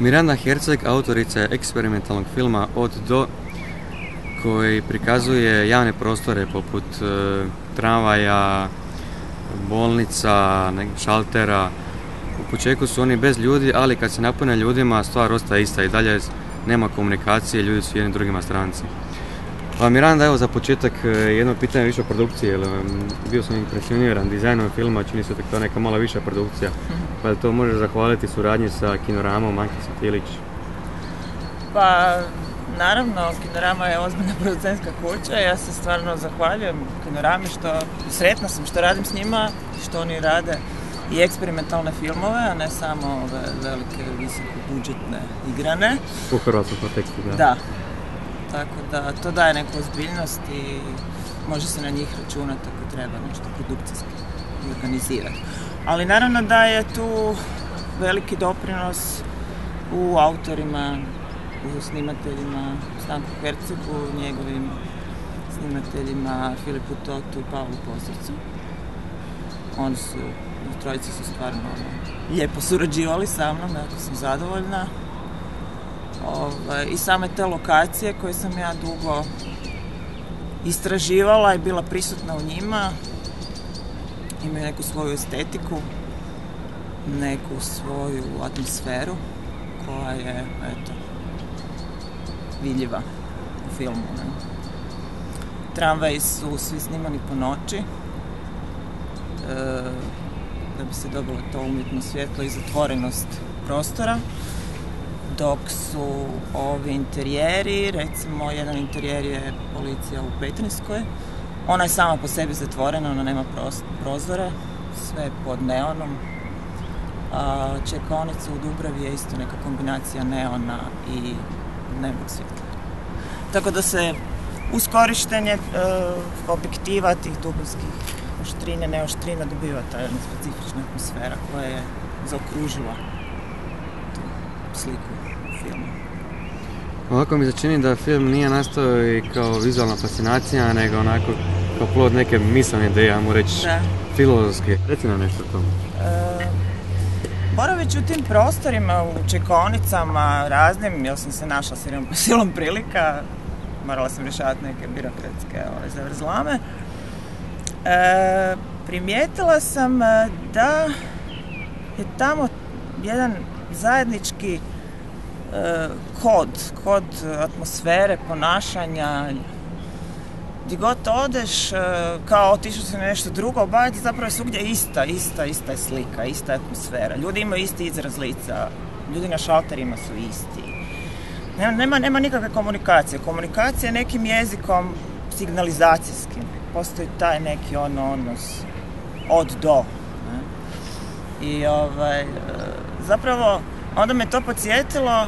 Miranda Herzog, autorica je eksperimentalnog filma Od do, koji prikazuje javne prostore poput tramvaja, bolnica, šaltera. U početku su oni bez ljudi, ali kad se napune ljudima stvar ostaje ista i dalje nema komunikacije, ljudi su jedni drugima stranci. Pa Miranda, evo za početak jedno pitanje više o produkciji, jer bio sam impresioniran dizajnom filma, čini se da to neka malo viša produkcija, pa to možeš zahvaliti suradnji sa Kinoramom, Ankica Tilić. Pa naravno, Kinorama je ozbiljna producentska kuća, ja se stvarno zahvaljujem Kinorami, sretna sam što radim s njima, što oni rade i eksperimentalne filmove, a ne samo ove velike, visoko budžetne igrane. U hrvatskom kontekstu, da. Da. Tako da to daje neku ozbiljnost i može se na njih računati ako treba nešto produkcijski organizirati. Ali naravno da je tu veliki doprinos u autorima, u snimateljima, Stanku Hercegu, njegovim snimateljima Filipu Totu i Pavlu Posrcu. Oni su, trojice su stvarno lijepo surađivali sa mnom, jako sam zadovoljna. I same te lokacije koje sam ja dugo istraživala i bila prisutna u njima imaju neku svoju estetiku, neku svoju atmosferu koja je, eto, vidljiva u filmu. Ne? Tramvaji su svi snimani po noći da bi se dobilo to umjetno svjetlo i zatvorenost prostora. Dok su ovi interijeri, recimo jedan interijer je policija u Petrinjskoj, ona je sama po sebi zatvorena, ona nema prozore, sve pod neonom. Čekaonica u Dubravi je isto neka kombinacija neona i dnevnog svjetla. Tako da se uz korištenje objektiva tih dubinskih oštrine, neoštrina dobiva ta jedna specifična atmosfera koja je zaokružila tu sliku filmu. Ovako mi se čini da film nije nastao i kao vizualna fascinacija, nego onako kao plod neke misaone ideje, ja mu reći filozofske. Reci nam nešto o tom. Boraveći u tim prostorima, u čekaonicama raznim, jer sam se našla silom prilika, morala sam rješavati neke birokratske zavrzlame, primijetila sam da je tamo jedan zajednički kod atmosfere, ponašanja. Gdje god odeš, kao otišao si na nešto drugo, obaviti zapravo je svugdje ista je slika, ista je atmosfera. Ljudi imaju isti izraz lica, ljudi na šalterima su isti. Nema nikakve komunikacije. Komunikacija je nekim jezikom signalizacijskim. Postoji taj neki odnos od do. I zapravo onda me to podsjetilo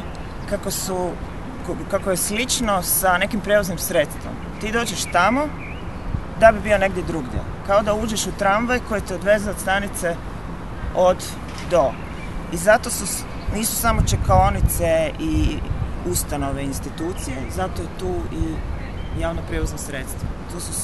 kako je slično sa nekim prijevoznim sredstvom. Ti dođeš tamo da bi bio negdje drugdje. Kao da uđeš u tramvaj koji te odveze od stanice od do. I zato nisu samo čekaonice i ustanove, institucije, zato je tu i javno prijevozno sredstvo. Tu su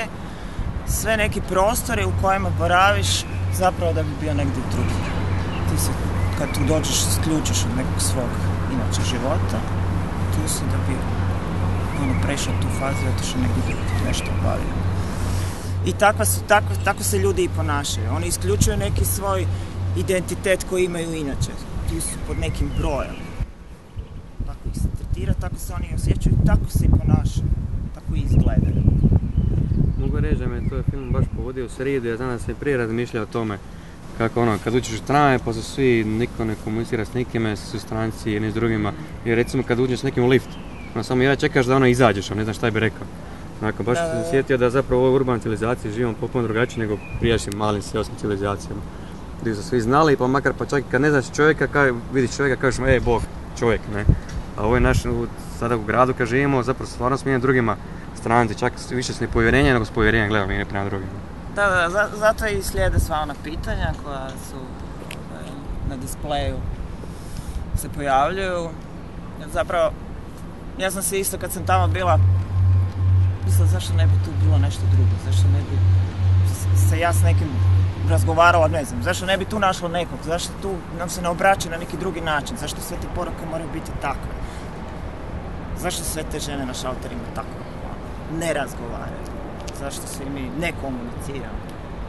sve neki prostori u kojima boraviš zapravo da bi bio negdje drugdje. Ti se, kad tu dođeš, isključiš od nekog svog inače života, tu si da bi prešao tu fazu i otišao negdje drugdje, nešto obavio. I tako se ljudi i ponašaju. Oni isključuju neki svoj identitet koji imaju inače. Tu su pod nekim brojem. Tako ih se tretira, tako se oni osjećaju, tako se i ponašaju, tako i izgledaju. Mogu reći da me to film baš povodio u sridu, ja znam da sam i prije razmišljao o tome kako kad uđeš u tramvaj, pa su svi, niko ne komunicira s nikime, su stranci jedni s drugima. I recimo kad uđeš s nekim u lift, samo jedan čekaš da izađeš, ne znam šta bi rekao. Baš sam se sjetio da zapravo u ovoj urbanoj civilizaciji živimo potpuno drugačije nego prijašnjim malim seoskim civilizacijama. Gdje su svi znali, pa makar pa čak kad ne znaš čovjeka, vidiš čovjeka, kažeš mu Bog, čovjek, ne. A ovo je naš, sada u gradu kad živimo, zapravo stvarno smo jednim drugima stranci, čak više s nepovjerenjem nego s povjerenjem gledamo jedni prema drugima. Da, zato i slijede sva ona pitanja koja su na displeju se pojavljuju. Zapravo, ja sam se isto kad sam tamo bila mislila zašto ne bi tu bilo nešto drugo, zašto ne bi se ja s nekim razgovarala, ne znam, zašto ne bi tu našlo nekog, zašto tu nam se ne obraća na neki drugi način, zašto sve te poruke moraju biti takve, zašto sve te žene na šalterima tako ne razgovaraju, zašto svi mi ne komuniciramo.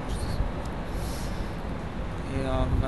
I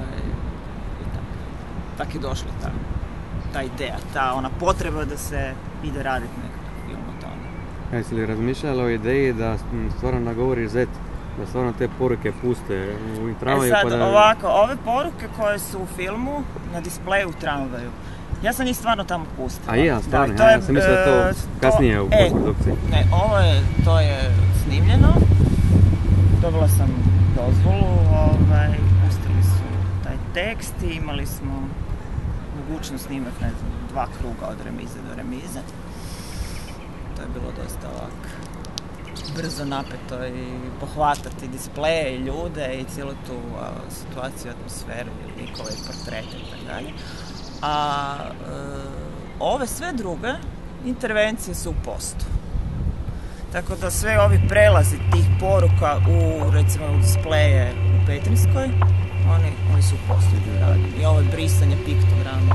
tak je došla ta ideja, ta ona potreba da se ide raditi nekakav film o tome. Jesi li razmišljala o ideji da stvarno nagovori zet, da stvarno te poruke puste u tramvaju? Sad ovako, ove poruke koje su u filmu na displeju u tramvaju, ja sam njih stvarno tamo pustila. A ja, stvarno, ja sam mislila to kasnije u postprodukciji. Ne, to je snimljeno, dobila sam dozvolu, pustili su taj tekst i imali smo mogućnost snimati, ne znam, 2 kruga od remize do remize. To je bilo dosta ovako brzo napeto i pohvatati displeje i ljude i cijelu tu situaciju, atmosferu, likove, portrete i tako dalje. A ove sve druge intervencije su u postu. Tako da sve ovi prelazi tih poruka u, recimo, u displeje u Petrinskoj, oni su u postu radili. I ovo brisanje piktograma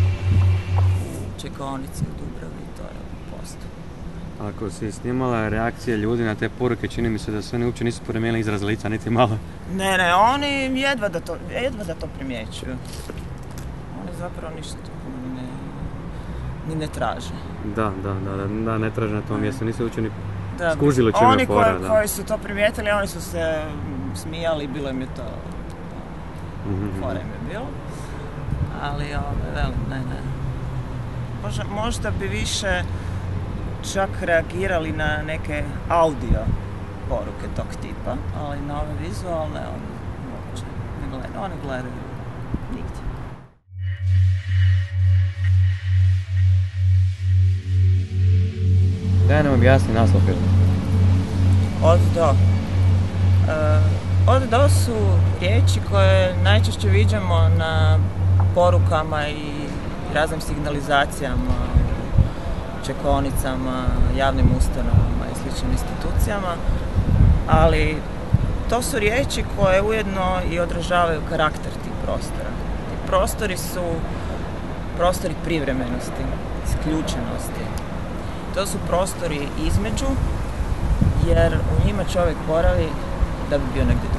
u čekaonici u Dubravi, to je u postu. Ako si snimala reakcije ljudi na te poruke, čini mi se da sve oni uopće nisu promijenili izraz lica, niti malo. Ne, oni jedva da to primjećuju. Oni zapravo ništa ni ne traže. Da, ne traže na tom mjestu, nisu uopće ni skužili čime je fora. Oni koji su to primijetili, oni su se smijali, bilo im je to fora im je bilo. Ali, ne. Možda bi više čak reagirali na neke audio poruke tog tipa, ali na ove vizualne oni gledaju nigdje. Daj nam objasni naslov filma. Od do. Od do su riječi koje najčešće viđamo na porukama i raznim signalizacijama, čekaonicama, javnim ustanovama i sličnim institucijama, ali to su riječi koje ujedno i odražavaju karakter tih prostora. Ti prostori su prostori privremenosti, isključenosti. To su prostori između, jer u njima čovjek boravi da bi bio negdje